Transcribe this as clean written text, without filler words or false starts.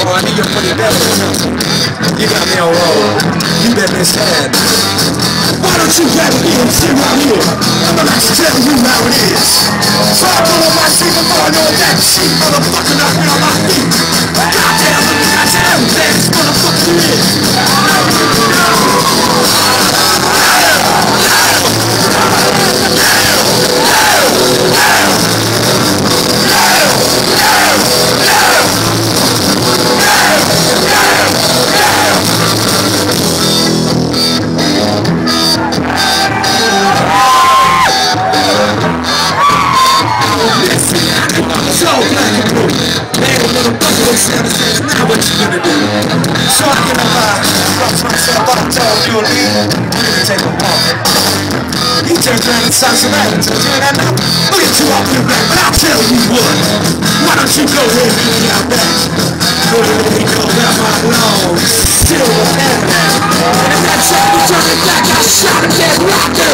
I need your funny belly. You got me on roll. You bet this hand. Why don't you grab me and sit right here? I'm about to tell you how it is. So I pull up my seat before I know that shit. Motherfucker knock me on my feet. Goddamn, this motherfucker is. Now what you gonna do? So I get up, brush myself up, told you to leave. You need to take a walk. He turns around and starts around and tells you that now. Look at you off your back, but I'll tell you what. Why don't you go ahead and get out back? Go ahead and go down my long silver hair. And if that check you turn it back, I'll shot him dead rock.